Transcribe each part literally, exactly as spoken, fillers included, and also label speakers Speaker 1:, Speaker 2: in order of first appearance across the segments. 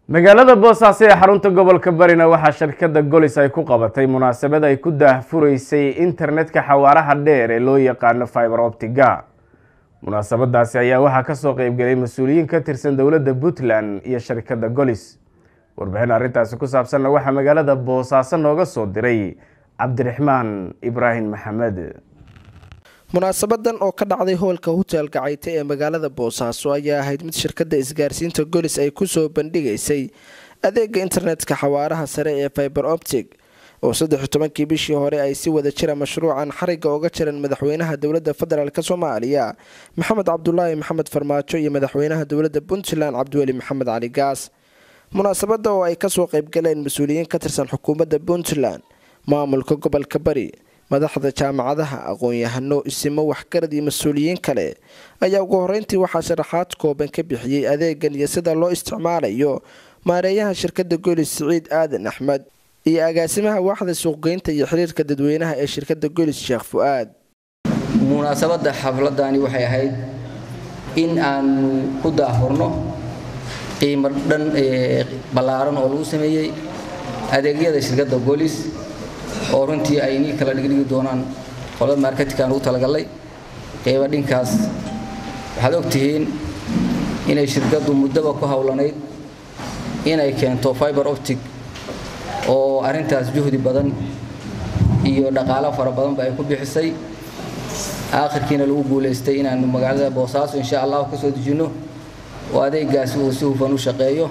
Speaker 1: magaalada Boosaaso ee xarunta gobolka Barina waxa shirkadda Golis ay ku qabatay munaasabad ay ku daahfuraysay internetka xawaaraha dheer ee loo yaqaan Fibric Optic-ga. munaasabadaasi ayaa waxa ka soo qayb galay mas'uuliyiin ka tirsan dawladda PUNTLAND iyo shirkadda Golis. warbixin arrintaasi ku saabsan waxa magaalada Boosaaso nooga soo diray Cabdiraxmaan Ibrahim Maxamed.
Speaker 2: munaasabadan oo ka dhacday hoolka hotelka Qabtay ee magaalada Boosaaso ayaa ahayd mid shirkadda Isgaarsiita Golis ay ku soo bandhigaysay adeega internetka xawaaraha sare ee Fibric Optic oo saddex iyo tobankii bishii hore ay si wada jira mashruucan xariga uga jiran madaxweynaha dawladda federaalka Soomaaliya Maxamed Cabdullaahi Maxamed Farmaajo iyo madaxweynaha dawladda PUNTLAND Cabdiweli Maxamed Cali Gaas. munaasabada oo ay ka soo qayb galeen mas'uuliyiin ka tirsan xukuumadda PUNTLAND, maamulka gobolka Bari, madaxda jaamacadaha, aqoon-yahano, isimo waxgarad iyo mas'uuliyiin kale ayaa ugu horeyntii waxaa sharaxaad kooban ka bixiyay adeegan iyo sida loo isticmaalayo maareeyaha shirkadda Golis Saciid Aadan Axmed iyo agaasimaha waaxda suuqgeynta iyo xiriirka dadweynaha ee shirkadda Golis Sheekh Fuaad.
Speaker 3: munaasabada xafladani waxay ahayd in aan ku daahfurno qiimo dhan balaaran oo lagu sameeyay adeegyada shirkadda Golis oo runtii ay ni kala dhigdhigi doonaan qolada marketingka ugu talagalay qeyb dhinkaas waxaad ogtihiin inay shirkaddu muddaba ku hawlaneyd inay keento Fibric Optic oo arintaas juhdi badan iyo dhaqaale fara badan ay ku bixisay aakhirkiina lagu guuleystay inaan magaalada Boosaaso insha Allah ka soo dejino oo adeegaasi uu si hufan u shaqeeyo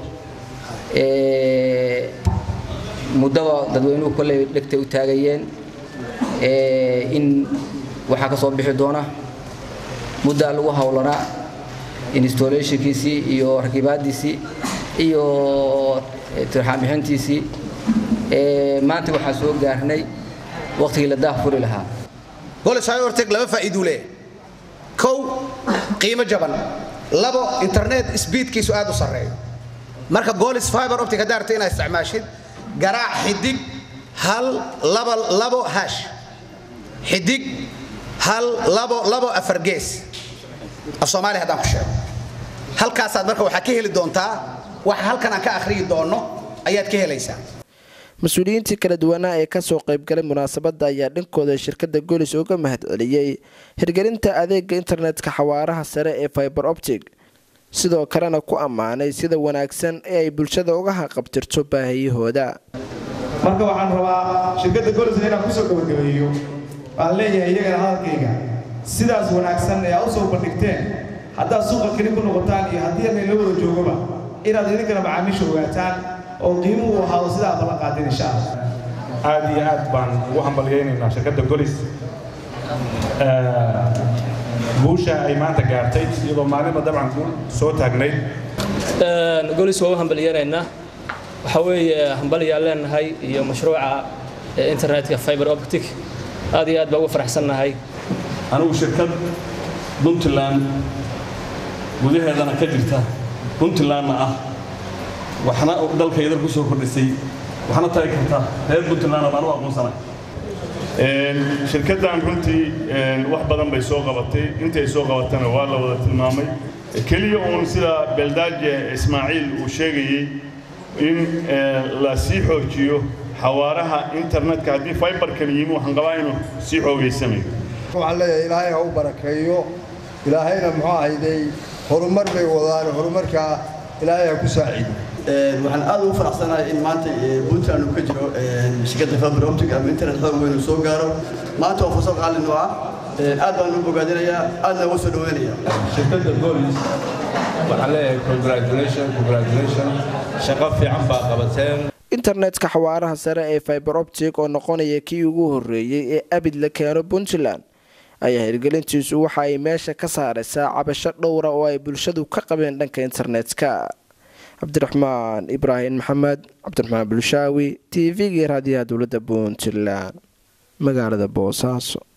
Speaker 3: ee muddaba dadweynuhu kale dhigtay u taagayeen ee in waxa ka soo bixi doona muddo lagu hawlana installationkiisi iyo rakibaadiisi iyo tarxamixintiisi ee maanta waxa soo gaarnay waqtigii la daahfuri lahaa.
Speaker 4: Golis Fibric Optic laba faa'iido leh. kow qiimo jaban, labo internet speedkiisu aad u sareeyo. marka Golis Fibric Optic hadaartay inay isticmaashid garaac xidig hal laba labo hash xidig hal labo labo afar gees af Soomaali hadaan ku sheego halkaas aad marka waxa ka heli doontaa waxa halkan aan ka akhriyi doono ayaad ka helaysaa.
Speaker 2: mas'uuliyiintii kala duwan ee ka soo qayb galay munaasabada ayaa dhankooda shirkadda Golis uga mahadceliyay hirgelinta adeega internetka xawaaraha sare ee Fibric Optic, sidoo kalena ku ammaanay sida wanaagsan ee ay bulshada uga haqabtirto baahiyahooda.
Speaker 5: marka waxaan rabaa shirkadda Golis inaan ku soo gabagabeeyo aan leeyahay iyaga hadalkayga sidaas wanaagsan ee aad soo bandhigteen hadda suuqa kali ku noqotaan iyo haddii ay la wada joogaba inaad idinkana macaamiisha ogaataan oo qiimuhu waxa sidaa balan qaadin insha Allah.
Speaker 6: aad iyo aad baan ugu hambalyeynaa shirkadda Golis ee guusha ay maanta gaartay iyadoo maalinba dabcan guul soo taagnayd.
Speaker 7: ee Golis waa hambalyeynaa waxa weeye hambalyaal leenahay iyo mashruuca internetka Fibric Optic aad iyo aad baan ugu faraxsanahay.
Speaker 8: anigu shirkad PUNTLAND gudaheedana ka jirta PUNTLAND ah waxna dalkayda ku soo kordhisay waxna taay karta reer PUNTLAND baan u aqoonsanay.
Speaker 9: ee shirkaddan runtii wax badan bay soo qabatay intay soo qabatana waa la wada tilmaamay kaliya oo sida Beldaaje Ismaaciil uu sheegay in la sii xoojiyo xawaaraha internetka hadii fiberkan yimo waxaan qabaa inuu sii xoogaysanay.
Speaker 10: waxaan leeyahay Ilaahay ha u barakeeyo, Ilaahayna muxuu ahayday horumar bay wadaan, horumarka Ilaahay ha ku saacido.
Speaker 11: waxaan aad ugu faraxsanahay in maanta PUNTLAND uu ka jiro shirkadda Fibric Optic ama internet xoog weyn soo gaaro maanta oo fursad qaali noo ah aad baan u bogaadinayaa aadna ugu soo dhaweynayaa
Speaker 12: shirkadda Golis. waxaan leeyahay congratulations congratulations shaqo fiican baa qabateen.
Speaker 2: internetka xawaaraha sare ee Fibric Optic oo noqonaya kii ugu horeeyay ee abid la keeno PUNTLAND ayaa hirgelintiisu waxa ay meesha ka saaraysaa cabasho dhowr ah oo ay bulshadu ka qabeen dhanka internetka. Cabdiraxmaan Ibrahim Maxamed, Cabdiraxmaan Bulshaawi, T V-ga raadiyaha dawladda PUNTLAND, magaalada Boosaaso.